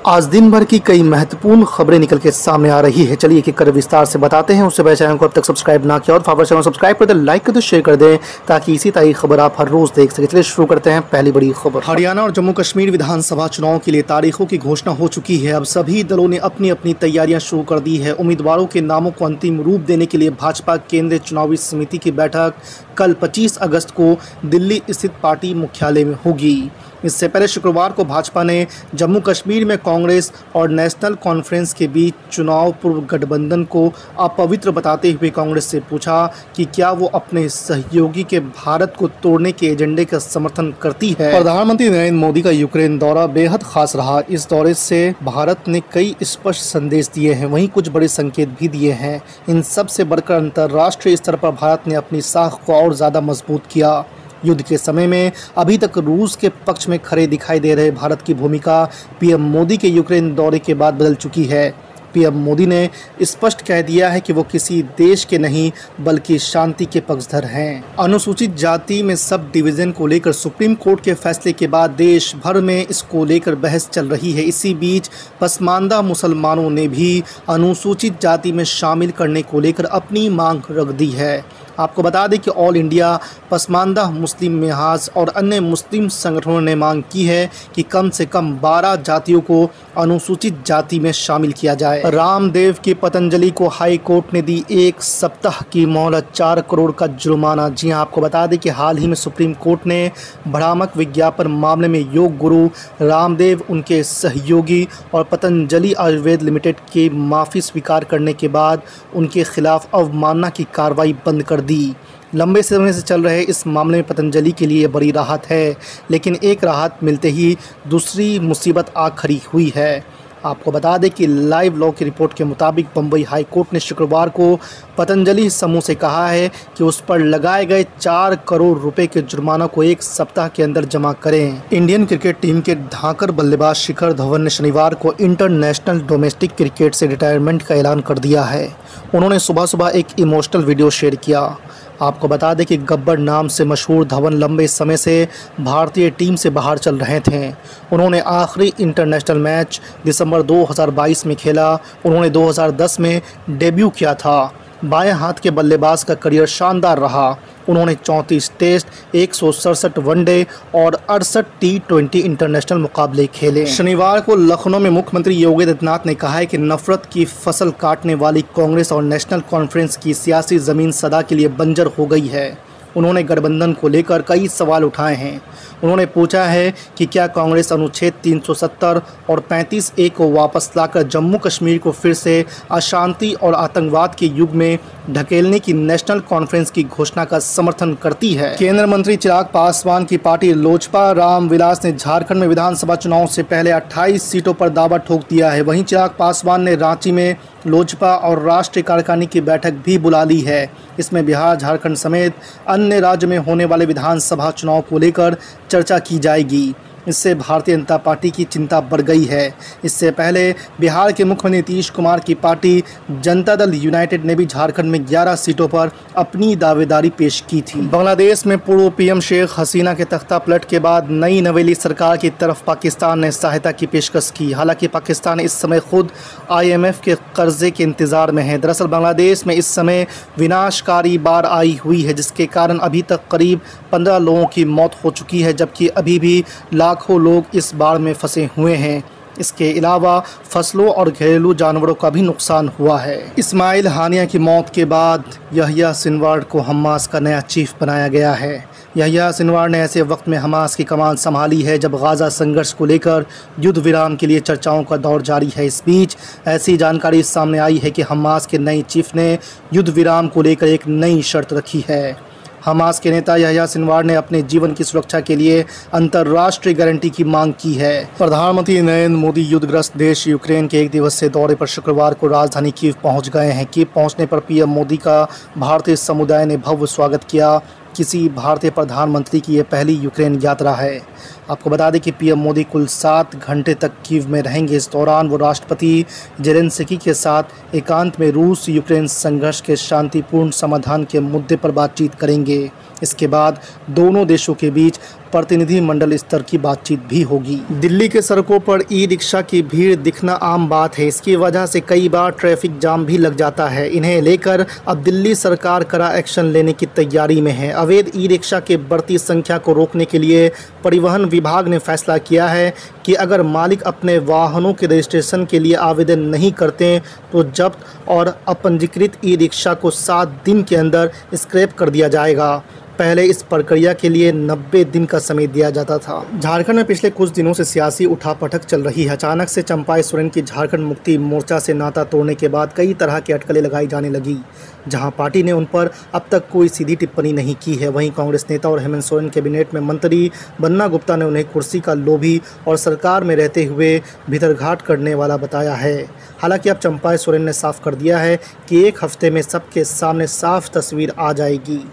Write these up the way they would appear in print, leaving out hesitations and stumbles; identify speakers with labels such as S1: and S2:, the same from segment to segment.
S1: आज दिन भर की कई महत्वपूर्ण खबरें निकल के सामने आ रही है। चलिए एक कर विस्तार से बताते हैं। उससे पहले चैनल को अब तक सब्सक्राइब ना किया और फॉरवर्ड चैनल सब्सक्राइब कर दे, लाइक कर दे, शेयर कर दें ताकि इसी तरह की खबर आप हर रोज देख सकें। चलिए शुरू करते हैं पहली बड़ी खबर। हरियाणा और जम्मू कश्मीर विधानसभा चुनाव के लिए तारीखों की घोषणा हो चुकी है। अब सभी दलों ने अपनी अपनी तैयारियां शुरू कर दी है। उम्मीदवारों के नामों को अंतिम रूप देने के लिए भाजपा केंद्रीय चुनावी समिति की बैठक कल 25 अगस्त को दिल्ली स्थित पार्टी मुख्यालय में होगी। इससे पहले शुक्रवार को भाजपा ने जम्मू कश्मीर में कांग्रेस और नेशनल कॉन्फ्रेंस के बीच चुनाव पूर्व गठबंधन को अपवित्र बताते हुए कांग्रेस से पूछा कि क्या वो अपने सहयोगी के भारत को तोड़ने के एजेंडे का समर्थन करती है। प्रधानमंत्री नरेंद्र मोदी का यूक्रेन दौरा बेहद खास रहा। इस दौरे से भारत ने कई स्पष्ट संदेश दिए हैं, वहीं कुछ बड़े संकेत भी दिए हैं। इन सब से बढ़कर अंतर्राष्ट्रीय स्तर पर भारत ने अपनी साख को और ज़्यादा मजबूत किया। युद्ध के समय में अभी तक रूस के पक्ष में खड़े दिखाई दे रहे भारत की भूमिका पीएम मोदी के यूक्रेन दौरे के बाद बदल चुकी है। पीएम मोदी ने स्पष्ट कह दिया है कि वो किसी देश के नहीं बल्कि शांति के पक्षधर हैं। अनुसूचित जाति में सब डिवीज़न को लेकर सुप्रीम कोर्ट के फैसले के बाद देश भर में इसको लेकर बहस चल रही है। इसी बीच पसमानदा मुसलमानों ने भी अनुसूचित जाति में शामिल करने को लेकर अपनी मांग रख दी है। आपको बता दें कि ऑल इंडिया पसमानदा मुस्लिम मिहाज और अन्य मुस्लिम संगठनों ने मांग की है कि कम से कम 12 जातियों को अनुसूचित जाति में शामिल किया जाए। रामदेव की पतंजलि को हाई कोर्ट ने दी 1 सप्ताह की मोहलत, 4 करोड़ का जुर्माना। जी हां, आपको बता दें कि हाल ही में सुप्रीम कोर्ट ने भ्रामक विज्ञापन मामले में योग गुरु रामदेव, उनके सहयोगी और पतंजलि आयुर्वेद लिमिटेड के माफ़ी स्वीकार करने के बाद उनके खिलाफ अवमानना की कार्रवाई बंद कर दी। लंबे समय से चल रहे इस मामले में पतंजलि के लिए बड़ी राहत है, लेकिन एक राहत मिलते ही दूसरी मुसीबत आ खड़ी हुई है। आपको बता दें कि लाइव लॉ की रिपोर्ट के मुताबिक बम्बई हाई कोर्ट ने शुक्रवार को पतंजलि समूह से कहा है कि उस पर लगाए गए 4 करोड़ रुपए के जुर्माना को 1 सप्ताह के अंदर जमा करें। इंडियन क्रिकेट टीम के धाकड़ बल्लेबाज शिखर धवन ने शनिवार को इंटरनेशनल डोमेस्टिक क्रिकेट से रिटायरमेंट का ऐलान कर दिया है। उन्होंने सुबह एक इमोशनल वीडियो शेयर किया। आपको बता दें कि गब्बर नाम से मशहूर धवन लंबे समय से भारतीय टीम से बाहर चल रहे थे। उन्होंने आखिरी इंटरनेशनल मैच दिसंबर 2022 में खेला। उन्होंने 2010 में डेब्यू किया था। बाएं हाथ के बल्लेबाज का करियर शानदार रहा। उन्होंने 34 टेस्ट, 167 वनडे और 68 T20 इंटरनेशनल मुकाबले खेले। शनिवार को लखनऊ में मुख्यमंत्री योगी आदित्यनाथ ने कहा है कि नफरत की फसल काटने वाली कांग्रेस और नेशनल कॉन्फ्रेंस की सियासी ज़मीन सदा के लिए बंजर हो गई है। उन्होंने गठबंधन को लेकर कई सवाल उठाए हैं। उन्होंने पूछा है कि क्या कांग्रेस अनुच्छेद 370 और 35A को वापस लाकर जम्मू कश्मीर को फिर से अशांति और आतंकवाद के युग में ढकेलने की नेशनल कॉन्फ्रेंस की घोषणा का समर्थन करती है। केंद्रीय मंत्री चिराग पासवान की पार्टी लोजपा रामविलास ने झारखंड में विधानसभा चुनाव से पहले 28 सीटों पर दावा ठोक दिया है। वहीं चिराग पासवान ने रांची में लोजपा और राष्ट्रीय कार्यकारिणी की बैठक भी बुला ली है। इसमें बिहार, झारखंड समेत अन्य राज्य में होने वाले विधानसभा चुनाव को लेकर चर्चा की जाएगी। इससे भारतीय जनता पार्टी की चिंता बढ़ गई है। इससे पहले बिहार के मुख्यमंत्री नीतीश कुमार की पार्टी जनता दल यूनाइटेड ने भी झारखंड में 11 सीटों पर अपनी दावेदारी पेश की थी। बांग्लादेश में पूर्व पीएम शेख हसीना के तख्ता पलट के बाद नई नवेली सरकार की तरफ पाकिस्तान ने सहायता की पेशकश की। हालांकि पाकिस्तान इस समय खुद IMF के कर्जे के इंतजार में है। दरअसल बांग्लादेश में इस समय विनाशकारी बाढ़ आई हुई है, जिसके कारण अभी तक करीब 15 लोगों की मौत हो चुकी है, जबकि अभी भी लाखों लोग इस बाढ़ में फंसे हुए हैं। इसके अलावा फसलों और घरेलू जानवरों का भी नुकसान हुआ है। इस्माइल हानिया की मौत के बाद यहया सिनवार को हमास का नया चीफ बनाया गया है। यहया सिनवार ने ऐसे वक्त में हमास की कमान संभाली है जब गाज़ा संघर्ष को लेकर युद्ध विराम के लिए चर्चाओं का दौर जारी है। इस बीच ऐसी जानकारी सामने आई है कि हमास के नए चीफ ने युद्ध विराम को लेकर एक नई शर्त रखी है। हमास के नेता यहया सिनवार ने अपने जीवन की सुरक्षा के लिए अंतर्राष्ट्रीय गारंटी की मांग की है। प्रधानमंत्री नरेंद्र मोदी युद्धग्रस्त देश यूक्रेन के 1 दिवसीय दौरे पर शुक्रवार को राजधानी कीव पहुंच गए हैं। कीव पहुंचने पर पीएम मोदी का भारतीय समुदाय ने भव्य स्वागत किया। किसी भारतीय प्रधानमंत्री की ये पहली यूक्रेन यात्रा है। आपको बता दें कि पीएम मोदी कुल 7 घंटे तक कीव में रहेंगे। इस दौरान वो राष्ट्रपति जेलेंस्की के साथ एकांत में रूस यूक्रेन संघर्ष के शांतिपूर्ण समाधान के मुद्दे पर बातचीत करेंगे। इसके बाद दोनों देशों के बीच प्रतिनिधिमंडल स्तर की बातचीत भी होगी। दिल्ली के सड़कों पर ई रिक्शा की भीड़ दिखना आम बात है। इसकी वजह से कई बार ट्रैफिक जाम भी लग जाता है। इन्हें लेकर अब दिल्ली सरकार कड़ा एक्शन लेने की तैयारी में है। अवैध ई रिक्शा के बढ़ती संख्या को रोकने के लिए परिवहन विभाग ने फैसला किया है कि अगर मालिक अपने वाहनों के रजिस्ट्रेशन के लिए आवेदन नहीं करते तो जब्त और अपंजीकृत ई रिक्शा को 7 दिन के अंदर स्क्रैप कर दिया जाएगा। पहले इस प्रक्रिया के लिए 90 दिन का समय दिया जाता था। झारखंड में पिछले कुछ दिनों से सियासी उठापटक चल रही है। अचानक से चंपाई सोरेन की झारखंड मुक्ति मोर्चा से नाता तोड़ने के बाद कई तरह की अटकलें लगाई जाने लगी। जहां पार्टी ने उन पर अब तक कोई सीधी टिप्पणी नहीं की है, वहीं कांग्रेस नेता और हेमंत सोरेन कैबिनेट में मंत्री बन्ना गुप्ता ने उन्हें कुर्सी का लोभी और सरकार में रहते हुए भीतरघाट करने वाला बताया है। हालांकि अब चंपाई सोरेन ने साफ कर दिया है कि एक हफ्ते में सबके सामने साफ तस्वीर आ जाएगी।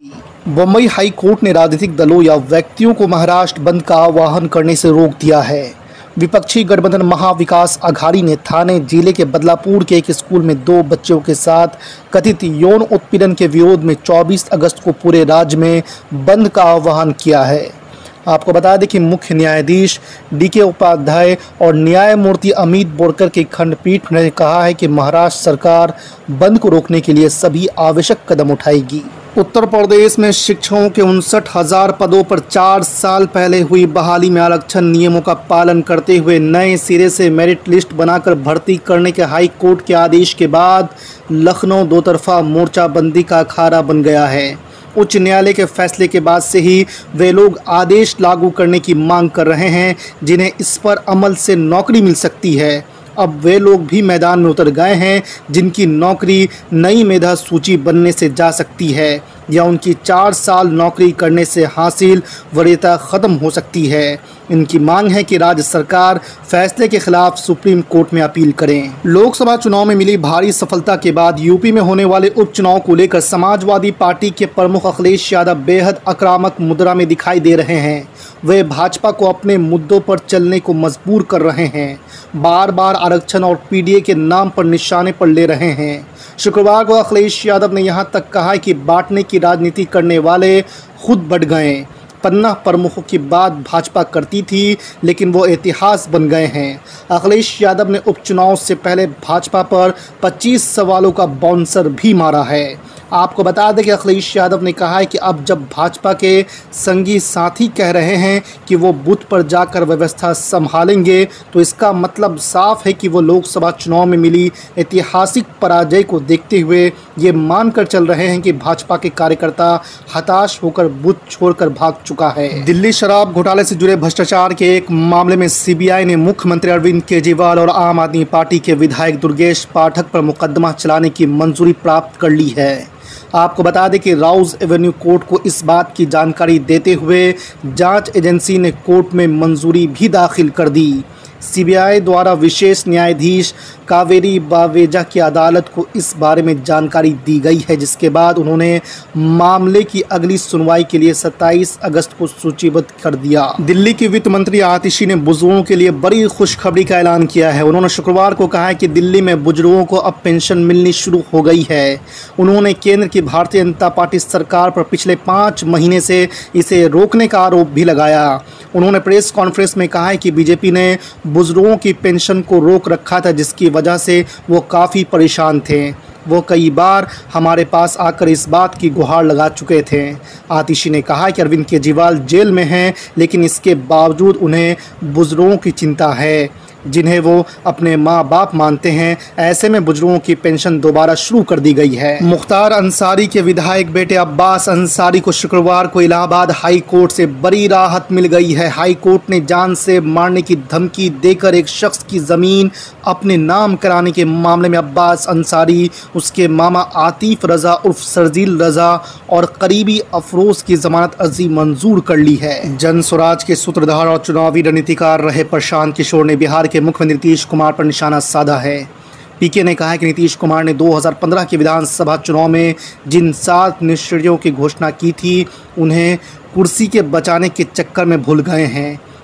S1: बम्बई हाई कोर्ट ने राजनीतिक दलों या व्यक्तियों को महाराष्ट्र बंद का आह्वान करने से रोक दिया है। विपक्षी गठबंधन महाविकास आघाड़ी ने थाने जिले के बदलापुर के एक स्कूल में 2 बच्चों के साथ कथित यौन उत्पीड़न के विरोध में 24 अगस्त को पूरे राज्य में बंद का आह्वान किया है। आपको बता दें कि मुख्य न्यायाधीश DK उपाध्याय और न्यायमूर्ति अमित बोरकर की खंडपीठ ने कहा है कि महाराष्ट्र सरकार बंद को रोकने के लिए सभी आवश्यक कदम उठाएगी। उत्तर प्रदेश में शिक्षकों के 59,000 पदों पर 4 साल पहले हुई बहाली में आरक्षण नियमों का पालन करते हुए नए सिरे से मेरिट लिस्ट बनाकर भर्ती करने के हाई कोर्ट के आदेश के बाद लखनऊ दोतरफा मोर्चाबंदी का अखाड़ा बन गया है। उच्च न्यायालय के फैसले के बाद से ही वे लोग आदेश लागू करने की मांग कर रहे हैं, जिन्हें इस पर अमल से नौकरी मिल सकती है। अब वे लोग भी मैदान में उतर गए हैं, जिनकी नौकरी नई मेधा सूची बनने से जा सकती है या उनकी 4 साल नौकरी करने से हासिल वरीयता ख़त्म हो सकती है। इनकी मांग है कि राज्य सरकार फैसले के खिलाफ सुप्रीम कोर्ट में अपील करें। लोकसभा चुनाव में मिली भारी सफलता के बाद यूपी में होने वाले उपचुनाव को लेकर समाजवादी पार्टी के प्रमुख अखिलेश यादव बेहद आक्रामक मुद्रा में दिखाई दे रहे हैं। वे भाजपा को अपने मुद्दों पर चलने को मजबूर कर रहे हैं, बार बार आरक्षण और PDA के नाम पर निशाने पर ले रहे हैं। शुक्रवार को अखिलेश यादव ने यहां तक कहा कि बांटने की राजनीति करने वाले खुद बढ़ गए। 15 प्रमुखों की बात भाजपा करती थी, लेकिन वो इतिहास बन गए हैं। अखिलेश यादव ने उपचुनाव से पहले भाजपा पर 25 सवालों का बाउंसर भी मारा है। आपको बता दें कि अखिलेश यादव ने कहा है कि अब जब भाजपा के संगी साथी कह रहे हैं कि वो बूथ पर जाकर व्यवस्था संभालेंगे, तो इसका मतलब साफ है कि वो लोकसभा चुनाव में मिली ऐतिहासिक पराजय को देखते हुए ये मानकर चल रहे हैं कि भाजपा के कार्यकर्ता हताश होकर बूथ छोड़कर भाग चुका है। दिल्ली शराब घोटाले से जुड़े भ्रष्टाचार के एक मामले में CBI ने मुख्यमंत्री अरविंद केजरीवाल और आम आदमी पार्टी के विधायक दुर्गेश पाठक पर मुकदमा चलाने की मंजूरी प्राप्त कर ली है। आपको बता दें कि राउज एवेन्यू कोर्ट को इस बात की जानकारी देते हुए जांच एजेंसी ने कोर्ट में मंजूरी भी दाखिल कर दी। CBI द्वारा विशेष न्यायाधीश कावेरी बावेजा की अदालत को इस बारे में जानकारी दी गई है, जिसके बाद उन्होंने मामले की अगली सुनवाई के लिए 27 अगस्त को सूचीबद्ध कर दिया। दिल्ली की वित्त मंत्री आतिशी ने बुजुर्गों के लिए बड़ी खुशखबरी का ऐलान किया है। उन्होंने शुक्रवार को कहा है कि दिल्ली में बुजुर्गों को अब पेंशन मिलनी शुरू हो गई है। उन्होंने केंद्र की भारतीय जनता पार्टी सरकार पर पिछले 5 महीने से इसे रोकने का आरोप भी लगाया। उन्होंने प्रेस कॉन्फ्रेंस में कहा है कि बीजेपी ने बुजुर्गों की पेंशन को रोक रखा था, जिसकी वजह से वो काफ़ी परेशान थे। वो कई बार हमारे पास आकर इस बात की गुहार लगा चुके थे। आतिशी ने कहा कि अरविंद केजरीवाल जेल में हैं, लेकिन इसके बावजूद उन्हें बुजुर्गों की चिंता है, जिन्हें वो अपने माँ बाप मानते हैं। ऐसे में बुजुर्गों की पेंशन दोबारा शुरू कर दी गई है। मुख्तार अंसारी के विधायक बेटे अब्बास अंसारी को शुक्रवार को इलाहाबाद हाई कोर्ट से बड़ी राहत मिल गई है। हाई कोर्ट ने जान से मारने की धमकी देकर एक शख्स की ज़मीन अपने नाम कराने के मामले में अब्बास अंसारी, उसके मामा आतिफ रज़ा उर्फ शर्जील रज़ा और करीबी अफरोज़ की ज़मानत अर्जी मंजूर कर ली है। जन स्वराज के सूत्रधार और चुनावी रणनीतिकार रहे प्रशांत किशोर ने बिहार के मुख्यमंत्री नीतीश कुमार पर निशाना साधा है। पीके ने कहा है कि नीतीश कुमार ने 2015 के विधानसभा चुनाव में जिन 7 निश्चयों की घोषणा की थी, उन्हें कुर्सी के बचाने के चक्कर में भूल गए हैं।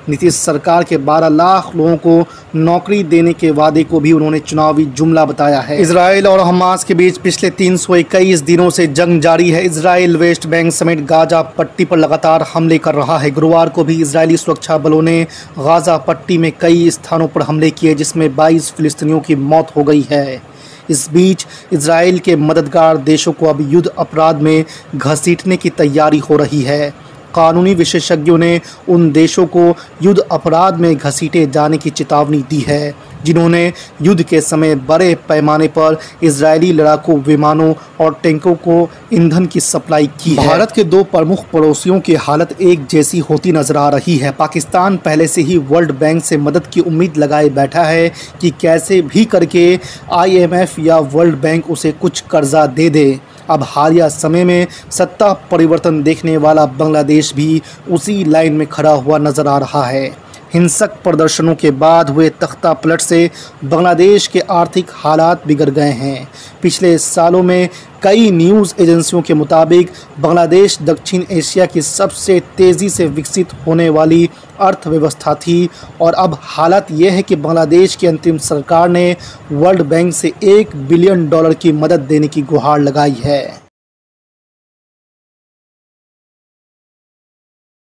S1: नीतीश सरकार के 12 लाख लोगों को नौकरी देने के वादे को भी उन्होंने चुनावी जुमला बताया है। इजराइल और हमास के बीच पिछले 321 दिनों से जंग जारी है। इजराइल वेस्ट बैंक समेत गाजा पट्टी पर लगातार हमले कर रहा है। गुरुवार को भी इजरायली सुरक्षा बलों ने गाजा पट्टी में कई स्थानों पर हमले किए, जिसमें 22 फिलिस्तीनियों की मौत हो गई है। इस बीच इजराइल के मददगार देशों को अब युद्ध अपराध में घसीटने की तैयारी हो रही है। कानूनी विशेषज्ञों ने उन देशों को युद्ध अपराध में घसीटे जाने की चेतावनी दी है जिन्होंने युद्ध के समय बड़े पैमाने पर इजरायली लड़ाकू विमानों और टैंकों को ईंधन की सप्लाई की है। भारत के दो प्रमुख पड़ोसियों की हालत एक जैसी होती नजर आ रही है। पाकिस्तान पहले से ही वर्ल्ड बैंक से मदद की उम्मीद लगाए बैठा है कि कैसे भी करके IMF या वर्ल्ड बैंक उसे कुछ कर्जा दे दे। अब हालिया समय में सत्ता परिवर्तन देखने वाला बांग्लादेश भी उसी लाइन में खड़ा हुआ नजर आ रहा है। हिंसक प्रदर्शनों के बाद हुए तख्ता पलट से बांग्लादेश के आर्थिक हालात बिगड़ गए हैं। पिछले सालों में कई न्यूज़ एजेंसियों के मुताबिक बांग्लादेश दक्षिण एशिया की सबसे तेज़ी से विकसित होने वाली अर्थव्यवस्था थी और अब हालत यह है कि बांग्लादेश की अंतरिम सरकार ने वर्ल्ड बैंक से $1 बिलियन की मदद देने की गुहार लगाई है।